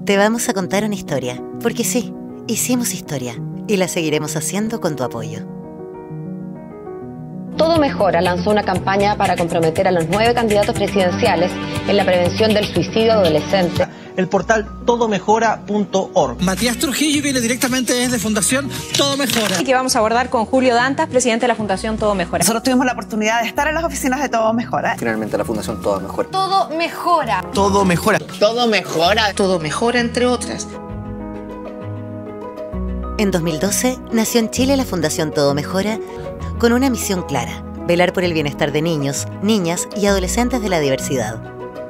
Te vamos a contar una historia, porque sí, hicimos historia y la seguiremos haciendo con tu apoyo. Todo Mejora lanzó una campaña para comprometer a los 9 candidatos presidenciales en la prevención del suicidio adolescente. El portal todomejora.org. Matías Trujillo viene directamente desde Fundación Todo Mejora. Y que vamos a abordar con Julio Dantas, presidente de la Fundación Todo Mejora. Nosotros tuvimos la oportunidad de estar en las oficinas de Todo Mejora. Finalmente la Fundación Todo Mejora. Todo mejora. Todo mejora. Todo mejora. Todo mejora, entre otras. En 2012 nació en Chile la Fundación Todo Mejora con una misión clara: velar por el bienestar de niños, niñas y adolescentes de la diversidad.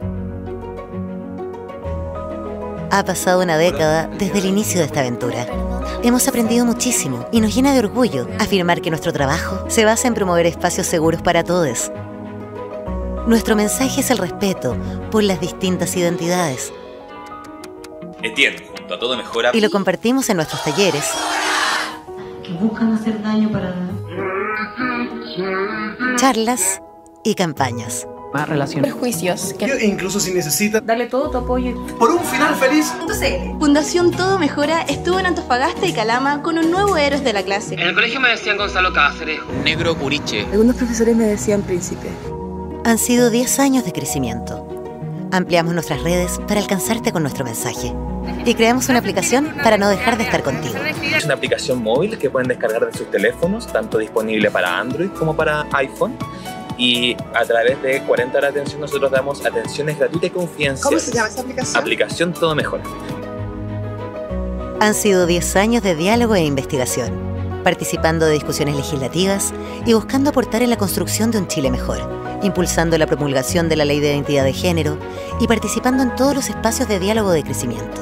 Ha pasado una década desde el inicio de esta aventura. Hemos aprendido muchísimo y nos llena de orgullo afirmar que nuestro trabajo se basa en promover espacios seguros para todos. Nuestro mensaje es el respeto por las distintas identidades. Etienne, junto a Todo Mejora, Y lo compartimos en nuestros talleres, que buscan hacer daño para... charlas y campañas. Más relaciones. Prejuicios. Incluso si necesita Dale todo tu apoyo. por un final feliz. Fundación Todo Mejora estuvo en Antofagasta y Calama con un nuevo Héroes de la clase. En el colegio me decían Gonzalo Cáceres. Negro Curiche. Algunos profesores me decían príncipe. Han sido 10 años de crecimiento. Ampliamos nuestras redes para alcanzarte con nuestro mensaje. Y creamos una aplicación para no dejar de estar contigo. es una aplicación móvil que pueden descargar de sus teléfonos, tanto disponible para Android como para iPhone. Y a través de 40 horas de atención nosotros damos atenciones gratuitas y confidenciales. ¿Cómo se llama esa aplicación? Aplicación Todo Mejora. Han sido 10 años de diálogo e investigación, participando de discusiones legislativas y buscando aportar en la construcción de un Chile mejor, impulsando la promulgación de la Ley de Identidad de Género y participando en todos los espacios de diálogo de crecimiento.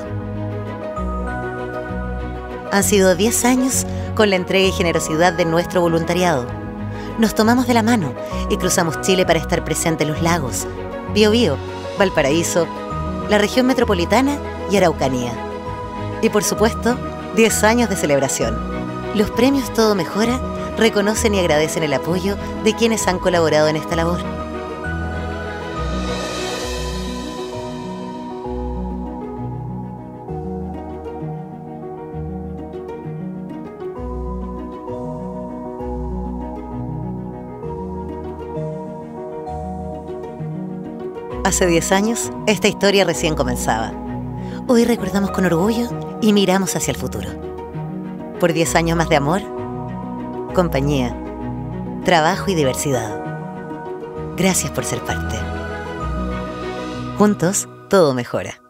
Han sido 10 años con la entrega y generosidad de nuestro voluntariado. Nos tomamos de la mano y cruzamos Chile para estar presente en los lagos, Biobío, Valparaíso, la región metropolitana y Araucanía. Y por supuesto, 10 años de celebración. Los premios Todo Mejora reconocen y agradecen el apoyo de quienes han colaborado en esta labor. Hace 10 años, esta historia recién comenzaba. Hoy recordamos con orgullo y miramos hacia el futuro. Por 10 años más de amor, compañía, trabajo y diversidad. Gracias por ser parte. Juntos, todo mejora.